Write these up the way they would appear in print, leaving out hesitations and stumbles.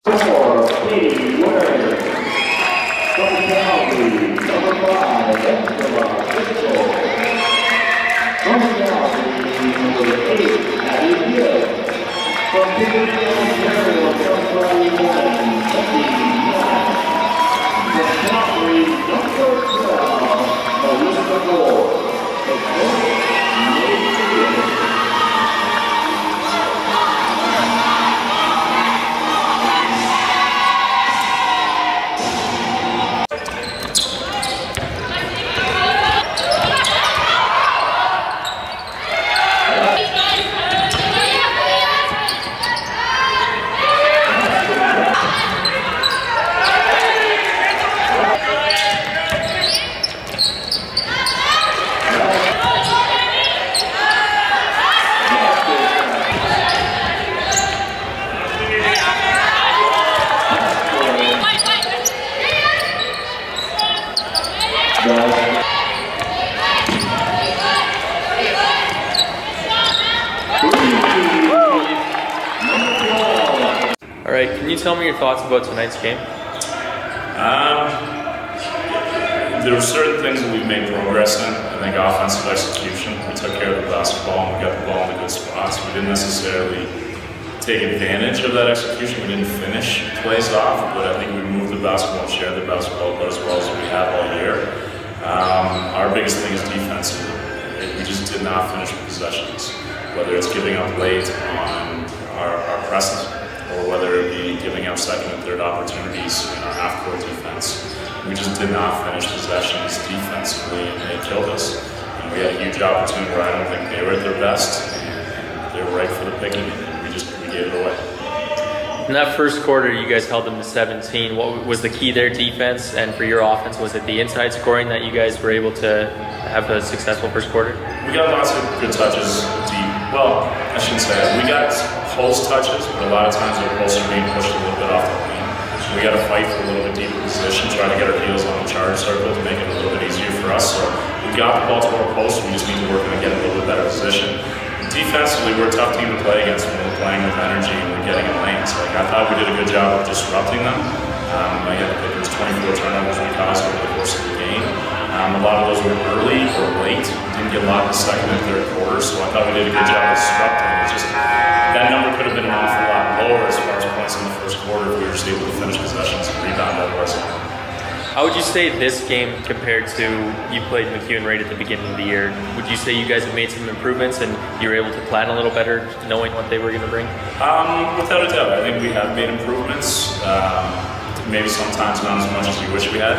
All right, can you tell me your thoughts about tonight's game? There were certain things that we've made progress in. I think offensive execution. We took care of the basketball and we got the ball in the good spots. We didn't necessarily take advantage of that execution. We didn't finish plays off, but I think we moved the basketball and shared the basketball about as well as we have all year. Our biggest thing is defensively. We just did not finish possessions, whether it's giving up late on our presses or whether it be giving up second and third opportunities in our half-court defense. We just did not finish possessions defensively, and they killed us. And we had a huge opportunity where I don't think they were at their best, and they were right for the picking, and we gave it away. In that first quarter, you guys held them to 17. What was the key there, defense? And for your offense, was it the inside scoring that you guys were able to have a successful first quarter? We got lots of good touches deep. Well, I shouldn't say that. We got post touches, but a lot of times our posts are being pushed a little bit off the lane. We got to fight for a little bit deeper position, try to get our heels on the charge circle to make it a little bit easier for us. So we got the ball to our post, we just need to work on getting a little bit better position. Defensively, we're a tough team to play against when we're playing with energy and we're getting in lanes. Like, I thought we did a good job of disrupting them. I think it was 24 turnovers we caused over the course of the game. A lot of those were early or late. We didn't get a lot in the second and third quarter, so I thought we did a good job of disrupting. It's just that number could have been an awful lot lower as far as points in the first quarter if we were just able to finish possessions and rebound otherwise. How would you say this game compared to you played MacEwan right at the beginning of the year? Would you say you guys have made some improvements and you were able to plan a little better knowing what they were going to bring? Without a doubt, I think we have made improvements. Maybe sometimes not as much as we wish we had.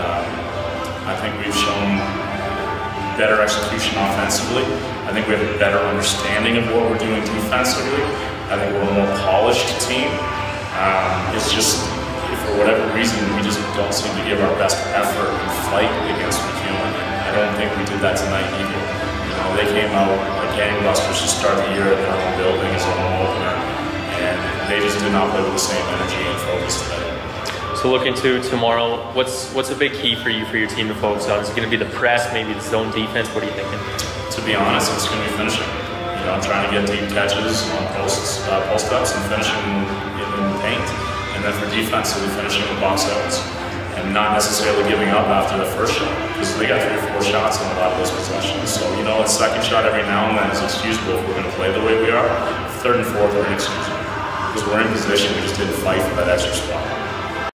I think we've shown better execution offensively. I think we have a better understanding of what we're doing defensively. I think we're a more polished team. It's just, for whatever reason, we just don't seem to give our best effort and fight against MacEwan. I don't think we did that tonight either. You know, they came out like gangbusters to start the year at their own building as a home opener, and they just did not play with the same energy and focus today. So looking to tomorrow, what's a big key for you, for your team to focus on? Is it going to be the press, maybe the zone defense? What are you thinking? To be honest, it's going to be finishing. You know, trying to get deep catches on post-ups and finishing in the paint. And then for defensively finishing the box outs. And not necessarily giving up after the first shot, because they got 3 or 4 shots on a lot of those possessions. So, you know, a second shot every now and then is excusable if we're going to play the way we are. Third and fourth are inexcusable. Because we're in position, we just didn't fight for that extra spot.